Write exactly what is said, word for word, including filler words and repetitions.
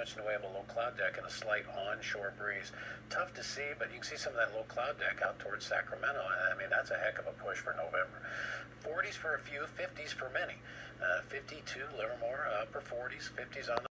much in the way of a low cloud deck and a slight onshore breeze. Tough to see, but you can see some of that low cloud deck out towards Sacramento. I mean, that's a heck of a push for November. forties for a few, fifties for many. Uh, fifty-two, Livermore, upper forties, fifties on the